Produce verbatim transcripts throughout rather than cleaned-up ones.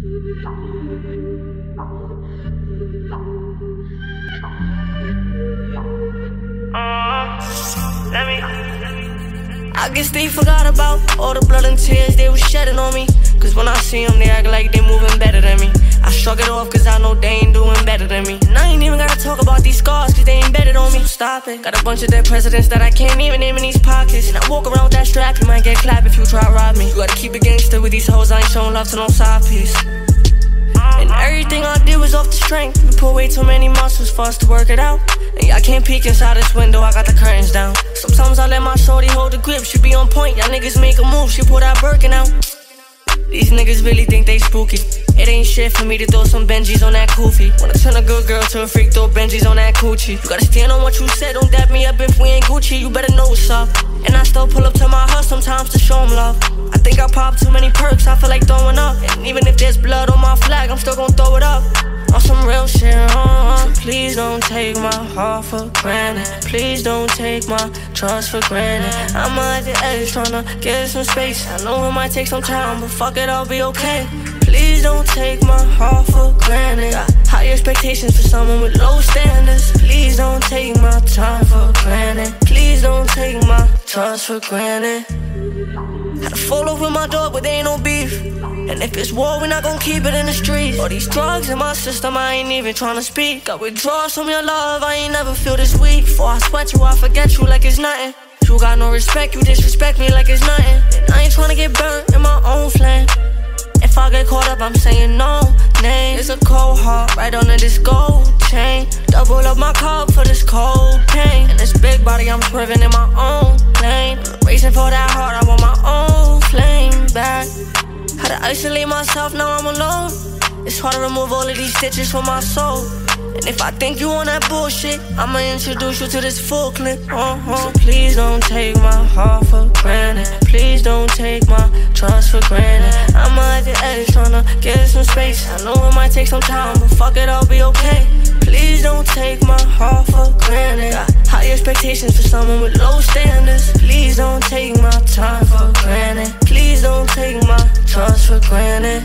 I guess they forgot about all the blood and tears they was shedding on me. Cause when I see them, they act like they moving better than me. I shrug it off cause I know they ain't doing better than me. And I ain't even gotta talk about these scars cause they ain't better on me. So stop it. Got a bunch of dead presidents that I can't even name in these pockets. And I walk around with that strap, you might get clapped if you try to rob me. You gotta keep it gangsta with these hoes, I ain't showing love to no side piece. And everything I did was off the strength. We put way too many muscles for us to work it out. And y'all can't peek inside this window, I got the curtains down. Sometimes I let my shorty hold the grip, she be on point. Y'all niggas make a move, she pull that Birkin out. These niggas really think they spooky. It ain't shit for me to throw some Benjis on that koofy. Wanna turn a good girl to a freak, throw Benjis on that coochie. You gotta stand on what you said, don't dap me up if we ain't Gucci. You better know what's up. And I still pull up to my house sometimes to show 'em love. I think I pop too many perks, I feel like throwing up. And even if there's blood on my flag, I'm still gon' throw it up. On some real shit, uh, so please don't take my heart for granted. Please don't take my trust for granted. I'm at the edge tryna get some space. I know it might take some time, but fuck it, I'll be okay. Please don't take my heart for granted. Got high expectations for someone with low standards. Please don't take my time for granted. Please don't take my trust for granted. Had to fall off with my dog, but there ain't no beef. And if it's war, we not gon' keep it in the streets. All these drugs in my system, I ain't even tryna speak. Got withdrawals from your love, I ain't never feel this weak. Before I sweat you, I forget you like it's nothing. You got no respect, you disrespect me like it's nothing. And I ain't tryna get burnt in my own flame. If I get caught up, I'm saying no name. It's a cold heart right under this gold chain. Double up my cup for this cold pain. And this big body, I'm swerving in my own lane. Racing for that heart, I want my own flame back. Had to isolate myself, now I'm alone. It's hard to remove all of these stitches from my soul. And if I think you on that bullshit, I'ma introduce you to this full clip. uh-huh. So please don't take my heart for granted. Please don't take my trust for granted. I'm at the edge tryna get some space. I know it might take some time, but fuck it, I'll be okay. Please don't take my heart for granted. Got high expectations for someone with low standards. Please don't take my time for granted. Please don't take my trust for granted.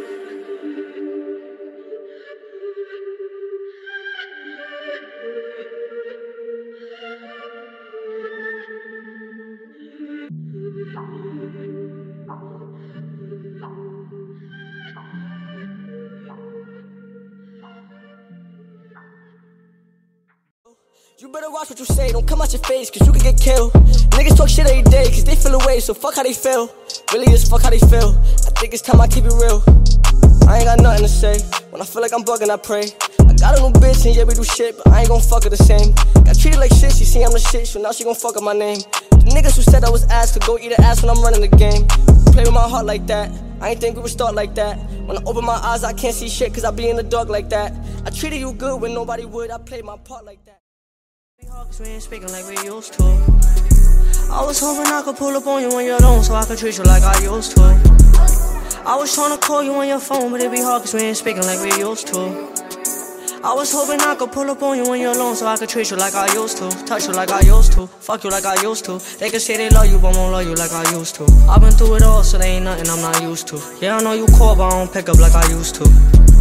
You better watch what you say, don't come out your face, cause you can get killed. Niggas talk shit every day, cause they feel away, so fuck how they feel. Really just fuck how they feel. I think it's time I keep it real. I ain't got nothing to say. When I feel like I'm bugging, I pray. I got a new bitch and yeah, we do shit, but I ain't gon' fuck her the same. Got treated like shit, she see I'm the shit, so now she gon' fuck up my name. The niggas who said I was ass could go eat an ass when I'm running the game. Play with my heart like that, I ain't think we would start like that. When I open my eyes, I can't see shit, cause I be in the dark like that. I treated you good when nobody would, I played my part like that. Cause we ain't speaking like we used to. I was hoping I could pull up on you when you're alone, so I could treat you like I used to. I was trying to call you on your phone, but it be hard cause we ain't speaking like we used to. I was hoping I could pull up on you when you're alone, so I could treat you like I used to. Touch you like I used to, fuck you like I used to. They can say they love you, but won't love you like I used to. I've been through it all, so they ain't nothing I'm not used to. Yeah, I know you call, but I don't pick up like I used to.